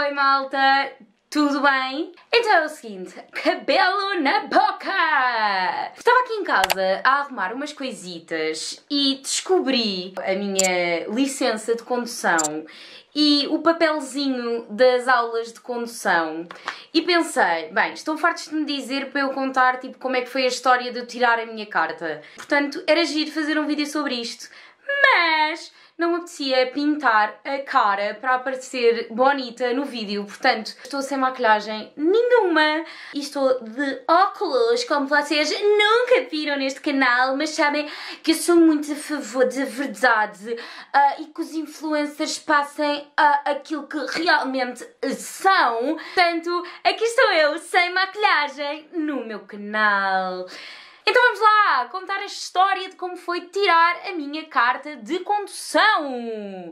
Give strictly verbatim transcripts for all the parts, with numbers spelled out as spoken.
Oi malta, tudo bem? Então é o seguinte, cabelo na boca! Estava aqui em casa a arrumar umas coisitas e descobri a minha licença de condução e o papelzinho das aulas de condução e pensei, bem, estão fartos de me dizer para eu contar tipo como é que foi a história de eu tirar a minha carta. Portanto, era giro fazer um vídeo sobre isto, mas não me apetecia pintar a cara para aparecer bonita no vídeo, portanto estou sem maquilhagem nenhuma e estou de óculos, como vocês nunca viram neste canal, mas sabem que eu sou muito a favor da verdade uh, e que os influencers passem uh, aquilo que realmente são. Portanto, aqui estou eu sem maquilhagem no meu canal. Então vamos lá contar a história de como foi tirar a minha carta de condução.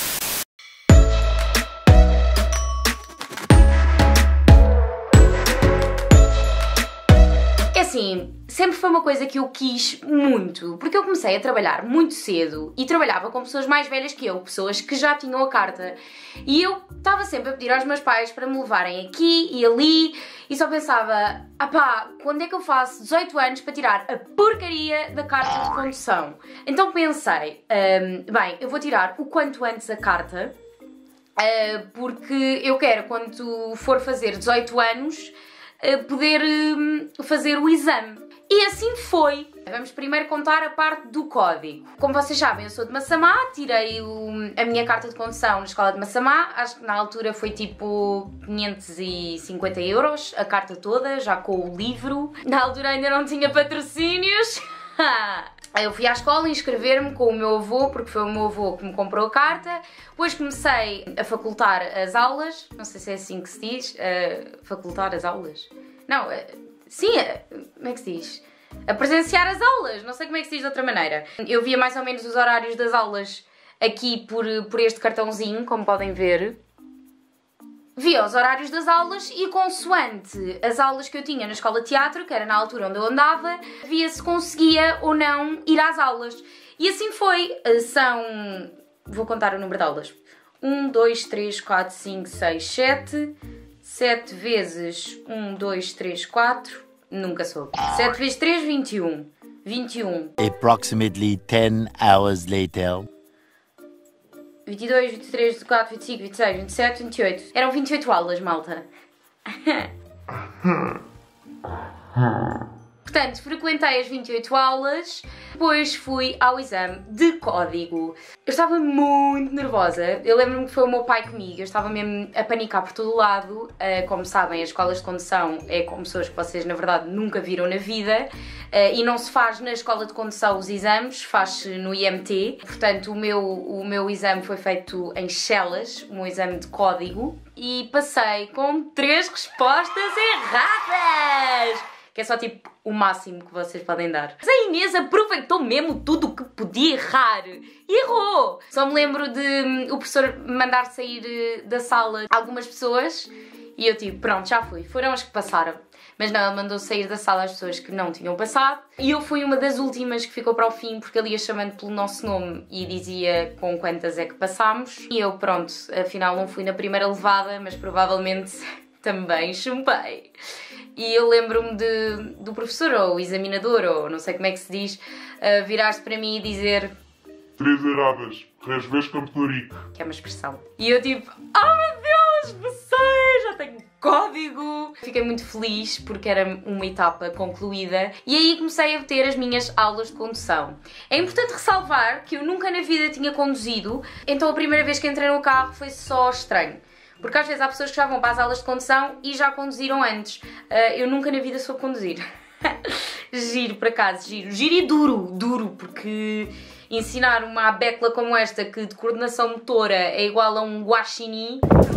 É assim, sempre foi uma coisa que eu quis muito, porque eu comecei a trabalhar muito cedo e trabalhava com pessoas mais velhas que eu, pessoas que já tinham a carta. E eu estava sempre a pedir aos meus pais para me levarem aqui e ali e só pensava, ah pá, quando é que eu faço dezoito anos para tirar a porcaria da carta de condução? Então pensei, hum, bem, eu vou tirar o quanto antes a carta, uh, porque eu quero, quando for fazer dezoito anos, uh, poder uh, fazer o exame. E assim foi. Vamos primeiro contar a parte do código. Como vocês sabem, eu sou de Massamá, tirei o, a minha carta de condução na escola de Massamá, acho que na altura foi tipo quinhentos e cinquenta euros, a carta toda, já com o livro. Na altura ainda não tinha patrocínios. Eu fui à escola inscrever-me com o meu avô, porque foi o meu avô que me comprou a carta. Depois comecei a facultar as aulas, não sei se é assim que se diz, uh, facultar as aulas? Não, uh, sim, uh, como é que se diz? A presenciar as aulas, não sei como é que se diz de outra maneira. Eu via mais ou menos os horários das aulas aqui por, por este cartãozinho, como podem ver. Via os horários das aulas e consoante as aulas que eu tinha na escola de teatro, que era na altura onde eu andava, via se conseguia ou não ir às aulas. E assim foi. São... vou contar o número de aulas. um, dois, três, quatro, cinco, seis, sete. sete vezes um, dois, três, quatro... Nunca soube. sete vezes três, vinte e um. vinte e um. Approximately ten hours later. vinte e dois, vinte e três, vinte e quatro, vinte e cinco, vinte e seis, vinte e sete, vinte e oito. Eram vinte e oito aulas, malta. Portanto, frequentei as vinte e oito aulas, depois fui ao exame de código. Eu estava muito nervosa, eu lembro-me que foi o meu pai comigo, eu estava mesmo a panicar por todo o lado. Como sabem, as escolas de condução é com pessoas que vocês na verdade nunca viram na vida e não se faz na escola de condução os exames, faz-se no I M T. Portanto, o meu, o meu exame foi feito em Chelas, um exame de código, e passei com três respostas erradas! Que é só tipo o máximo que vocês podem dar. Mas a Inês aproveitou mesmo tudo o que podia errar e errou. Só me lembro de um, o professor mandar sair da sala algumas pessoas e eu tipo, pronto, já fui. Foram as que passaram. Mas não, ele mandou sair da sala as pessoas que não tinham passado. E eu fui uma das últimas que ficou para o fim, porque ele ia chamando pelo nosso nome e dizia com quantas é que passámos. E eu, pronto, afinal não fui na primeira levada, mas provavelmente também chumbei. E eu lembro-me do professor, ou examinador, ou não sei como é que se diz, uh, virar-se para mim e dizer... Três erradas, três vezes Campo. Que é uma expressão. E eu tipo, oh meu Deus, passei, já tenho código. Fiquei muito feliz porque era uma etapa concluída. E aí comecei a ter as minhas aulas de condução. É importante ressalvar que eu nunca na vida tinha conduzido, então a primeira vez que entrei no carro foi só estranho. Porque às vezes há pessoas que já vão para as aulas de condução e já conduziram antes. Uh, eu nunca na vida soube conduzir. Giro, por acaso, giro. Giro e duro, duro, porque ensinar uma abécula como esta, que de coordenação motora é igual a um guaxinim,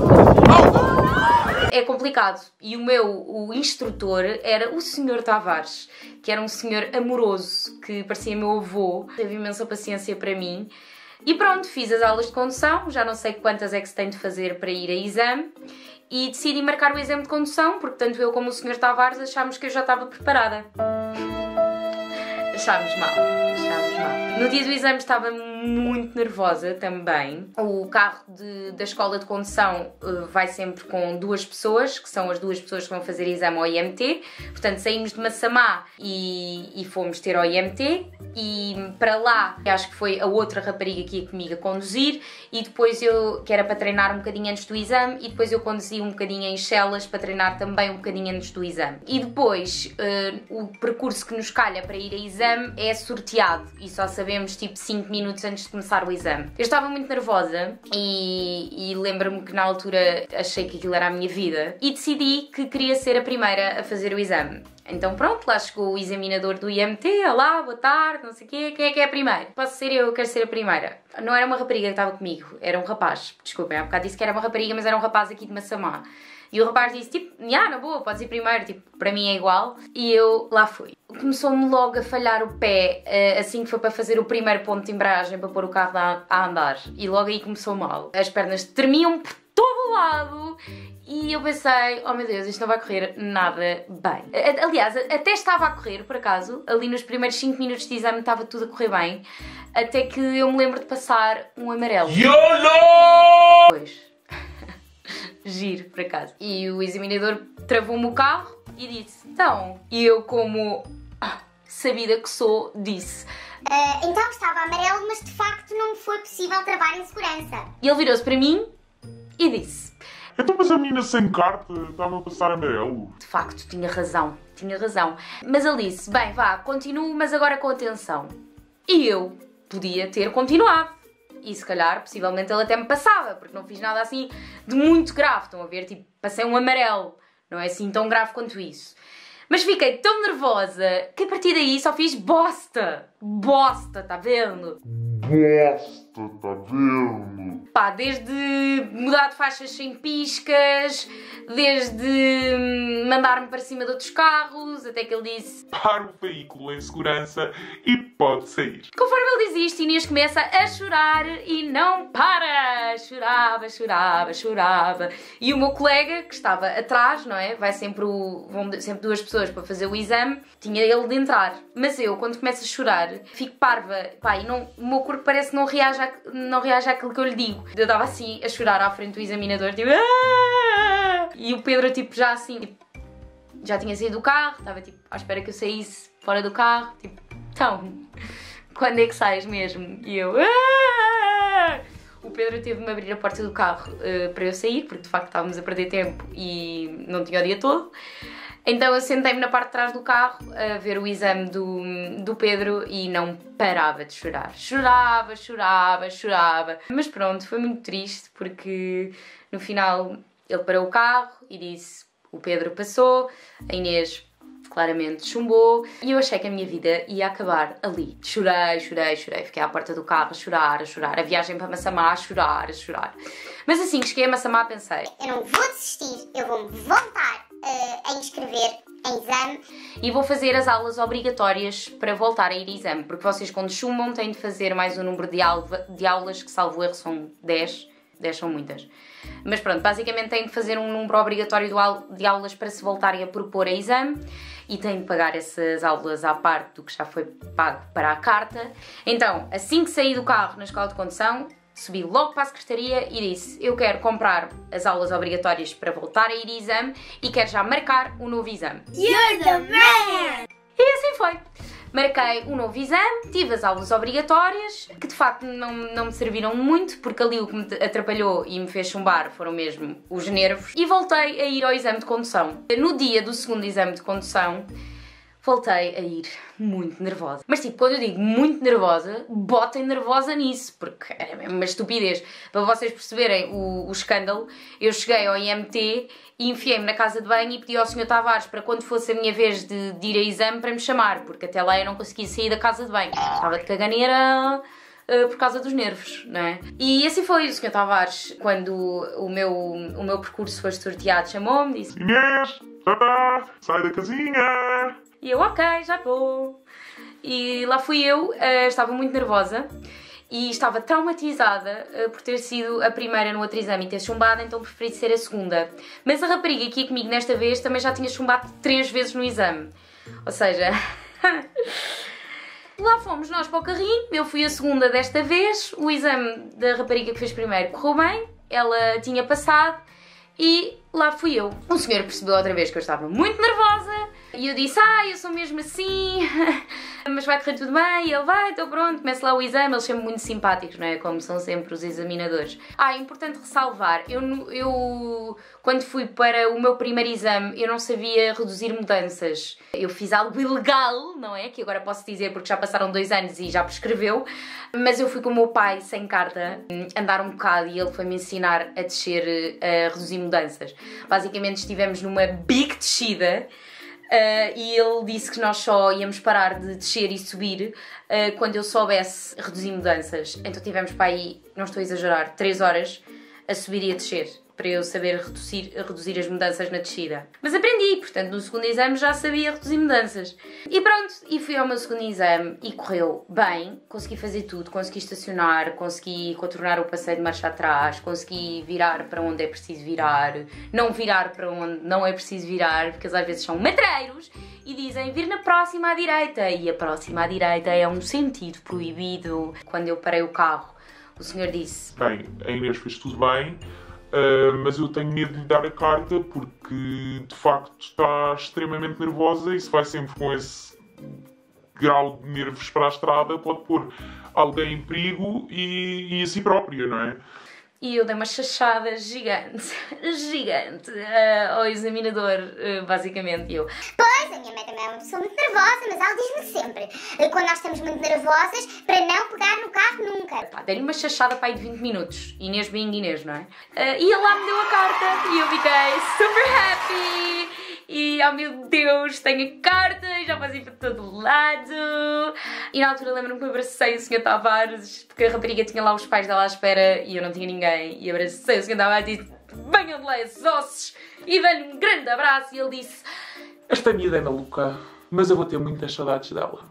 é complicado. E o meu o instrutor era o senhor Tavares, que era um senhor amoroso, que parecia meu avô, teve imensa paciência para mim. E pronto, fiz as aulas de condução, já não sei quantas é que se tem de fazer para ir a exame, e decidi marcar o exame de condução, porque tanto eu como o senhor Tavares achámos que eu já estava preparada. Achámos mal, achámos mal. No dia do exame estava muito nervosa também. O carro de, da escola de condução uh, vai sempre com duas pessoas, que são as duas pessoas que vão fazer exame ao I M T. Portanto, saímos de Massamá e, e fomos ter ao I M T. E para lá, acho que foi a outra rapariga que ia comigo a conduzir, e depois eu, que era para treinar um bocadinho antes do exame, e depois eu conduzi um bocadinho em Chelas para treinar também um bocadinho antes do exame. E depois, uh, o percurso que nos calha para ir a exame é sorteado, e só sabemos tipo cinco minutos antes de começar o exame. Eu estava muito nervosa e, e lembro-me que na altura achei que aquilo era a minha vida, e decidi que queria ser a primeira a fazer o exame. Então pronto, lá chegou o examinador do I M T, olá, boa tarde, não sei o quê, quem é que é a primeira? Posso ser eu, eu quero ser a primeira. Não era uma rapariga que estava comigo, era um rapaz, desculpem, há bocado disse que era uma rapariga, mas era um rapaz aqui de Massamá. E o rapaz disse, tipo, ah, na boa, podes ir primeiro, tipo, para mim é igual. E eu lá fui. Começou-me logo a falhar o pé, assim que foi para fazer o primeiro ponto de embreagem para pôr o carro a andar. E logo aí começou mal. As pernas tremiam por todo o lado. E eu pensei, oh meu Deus, isto não vai correr nada bem. Aliás, até estava a correr, por acaso, ali nos primeiros cinco minutos de exame estava tudo a correr bem, até que eu me lembro de passar um amarelo. YOLO! Pois. Giro, por acaso. E o examinador travou-me o carro e disse, então, e eu como ah, sabida que sou, disse... Uh, então estava amarelo, mas de facto não me foi possível travar em segurança. E ele virou-se para mim e disse... Então, mas a menina sem carta estava a passar amarelo. De facto, tinha razão, tinha razão. Mas ele disse, bem, vá, continuo, mas agora com atenção. E eu podia ter continuado. E se calhar, possivelmente, ele até me passava, porque não fiz nada assim de muito grave. Estão a ver? Tipo, passei um amarelo. Não é assim tão grave quanto isso. Mas fiquei tão nervosa que a partir daí só fiz bosta. Bosta, tá vendo? Bosta, tá vendo? Pá, desde mudar de faixas sem piscas, desde mandar-me para cima de outros carros, até que ele disse... Para o veículo em segurança e pode sair. Conforme ele diz isto, Inês começa a chorar e não para. Chorava, chorava, chorava. E o meu colega, que estava atrás, não é? Vai sempre, o, vão sempre duas pessoas para fazer o exame, tinha ele de entrar. Mas eu, quando começo a chorar, fico parva. Pá, e não, o meu corpo parece que não reage, a, não reage àquilo que eu lhe digo. Eu dava assim a chorar à frente do examinador, tipo... Aaah! E o Pedro, tipo, já assim... Tipo, já tinha saído do carro, estava, tipo, à espera que eu saísse fora do carro. Tipo, então, quando é que sais mesmo? E eu... Aaah! O Pedro teve de me abrir a porta do carro uh, para eu sair, porque de facto estávamos a perder tempo e não tinha o dia todo. Então eu sentei-me na parte de trás do carro a ver o exame do, do Pedro e não parava de chorar. Chorava, chorava, chorava. Mas pronto, foi muito triste porque no final ele parou o carro e disse: o Pedro passou, a Inês claramente chumbou, e eu achei que a minha vida ia acabar ali. Chorei, chorei, chorei, fiquei à porta do carro a chorar, a chorar, a viagem para Massamá a chorar, a chorar. Mas assim que cheguei a Massamá pensei: eu não vou desistir, eu vou-me voltar uh, a inscrever em exame. E vou fazer as aulas obrigatórias para voltar a ir a exame, porque vocês quando chumbam têm de fazer mais um número de, alva, de aulas, que salvo erro são dez, dez são muitas. Mas pronto, basicamente têm de fazer um número obrigatório de aulas para se voltarem a propor a exame e têm de pagar essas aulas à parte do que já foi pago para a carta. Então, assim que saí do carro na escola de condução, subi logo para a secretaria e disse: eu quero comprar as aulas obrigatórias para voltar a ir a exame e quero já marcar um novo exame. You're the man! E assim foi. Marquei um novo exame, tive as aulas obrigatórias, que de facto não, não me serviram muito, porque ali o que me atrapalhou e me fez chumbar foram mesmo os nervos, e voltei a ir ao exame de condução. No dia do segundo exame de condução, voltei a ir muito nervosa. Mas tipo, quando eu digo muito nervosa, botem nervosa nisso, porque era mesmo uma estupidez. Para vocês perceberem o, o escândalo, eu cheguei ao I M T e enfiei-me na casa de banho e pedi ao senhor Tavares para quando fosse a minha vez de, de ir a exame para me chamar, porque até lá eu não conseguia sair da casa de banho. Estava de caganeira uh, por causa dos nervos, não é? E assim foi. O senhor Tavares, quando o meu, o meu percurso foi sorteado, chamou-me e disse: Inês, já está, sai da casinha. E eu, ok, já vou. E lá fui eu, uh, estava muito nervosa e estava traumatizada uh, por ter sido a primeira no outro exame e ter chumbado, então preferi ser a segunda. Mas a rapariga que ia comigo nesta vez também já tinha chumbado três vezes no exame. Ou seja, Lá fomos nós para o carrinho, eu fui a segunda desta vez, o exame da rapariga que fez primeiro correu bem, ela tinha passado e lá fui eu. O senhor percebeu outra vez que eu estava muito nervosa e eu disse, ah, eu sou mesmo assim, mas vai correr tudo bem, e ele vai, então pronto, começa lá o exame, eles são muito simpáticos, não é? Como são sempre os examinadores. Ah, é importante ressalvar, eu, eu quando fui para o meu primeiro exame, eu não sabia reduzir mudanças. Eu fiz algo ilegal, não é? Que agora posso dizer porque já passaram dois anos e já prescreveu, mas eu fui com o meu pai, sem carta, andar um bocado e ele foi-me ensinar a descer, a reduzir mudanças. Basicamente estivemos numa big descida, Uh, e ele disse que nós só íamos parar de descer e subir uh, quando eu soubesse reduzir mudanças. Então tivemos para aí, não estou a exagerar, três horas a subir e a descer, para eu saber reduzir, reduzir as mudanças na descida. Mas aprendi, portanto no segundo exame já sabia reduzir mudanças. E pronto, e fui ao meu segundo exame e correu bem, consegui fazer tudo, consegui estacionar, consegui contornar o passeio de marcha atrás, consegui virar para onde é preciso virar, não virar para onde não é preciso virar, porque eles às vezes são matreiros e dizem vir na próxima à direita, e a próxima à direita é um sentido proibido. Quando eu parei o carro, o senhor disse: bem, a Inês fez tudo bem, uh, mas eu tenho medo de lhe dar a carta porque, de facto, está extremamente nervosa e se vai sempre com esse grau de nervos para a estrada pode pôr alguém em perigo e, e a si própria, não é? E eu dei uma chachada gigante, gigante uh, ao examinador, uh, basicamente, eu. Pois, a minha mãe também é uma pessoa muito nervosa, mas ela diz-me sempre, uh, quando nós estamos muito nervosas, para não pegar no carro nunca. Pá, dei-lhe uma chachada para aí de vinte minutos, Inês being Inês, não é? Uh, e ele lá me deu a carta e eu fiquei super happy. E, oh meu Deus, tenho a carta, já passei para todo lado. E na altura lembro-me que me abracei o senhor Tavares, porque a rapariga tinha lá os pais dela à espera e eu não tinha ninguém. E abracei o senhor Tavares e disse: venham de lá esses ossos. E dei-lhe um grande abraço e ele disse: esta miúda é maluca, mas eu vou ter muitas saudades dela.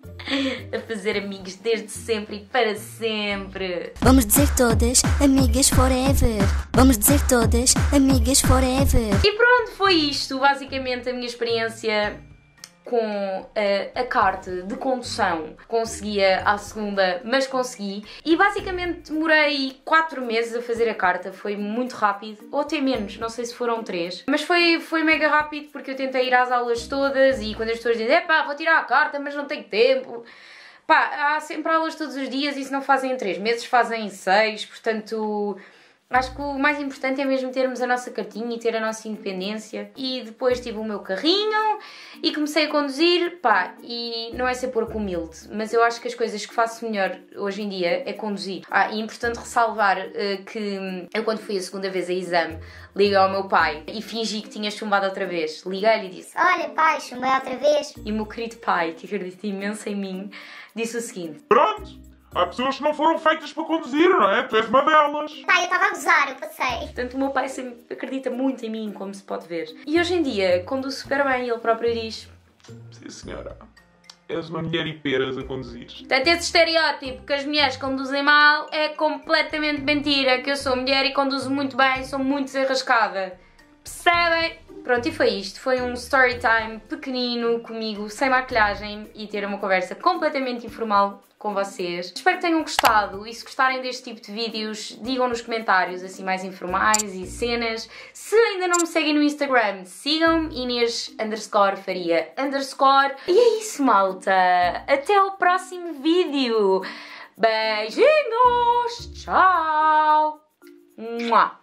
A fazer amigos desde sempre e para sempre. Vamos dizer todas amigas forever. Vamos dizer todas amigas forever. E pronto, foi isto, basicamente a minha experiência com uh, a carta de condução. Conseguia à segunda, mas consegui. E basicamente demorei quatro meses a fazer a carta. Foi muito rápido, ou até menos, não sei se foram três. Mas foi, foi mega rápido porque eu tentei ir às aulas todas e quando as pessoas dizem epá, vou tirar a carta, mas não tenho tempo. Pá, há sempre aulas todos os dias e se não fazem em três meses, fazem em seis. Portanto, acho que o mais importante é mesmo termos a nossa cartinha e ter a nossa independência. E depois tive o meu carrinho e comecei a conduzir, pá, e não é ser porco humilde, mas eu acho que as coisas que faço melhor hoje em dia é conduzir. Ah, e é importante ressalvar uh, que eu quando fui a segunda vez a exame, liguei ao meu pai e fingi que tinha chumbado outra vez. Liguei-lhe e disse: olha pai, chumbei outra vez. E o meu querido pai, que acredita imenso em mim, disse o seguinte: pronto! Há pessoas que não foram feitas para conduzir, não é? Tu és uma delas. Pai, eu estava a gozar, eu passei. Portanto, o meu pai sempre acredita muito em mim, como se pode ver. E hoje em dia, conduzo super bem e ele próprio diz: sim, senhora. És uma mulher e peras a conduzir. Portanto, esse estereótipo que as mulheres conduzem mal é completamente mentira. Que eu sou mulher e conduzo muito bem, sou muito desenrascada. Percebem? Pronto, e foi isto. Foi um story time pequenino comigo, sem maquilhagem e ter uma conversa completamente informal com vocês. Espero que tenham gostado e se gostarem deste tipo de vídeos, digam nos comentários assim mais informais e cenas. Se ainda não me seguem no Instagram, sigam-me, Inês underscore Faria underscore. E é isso, malta. Até ao próximo vídeo. Beijinhos. Tchau. Mua.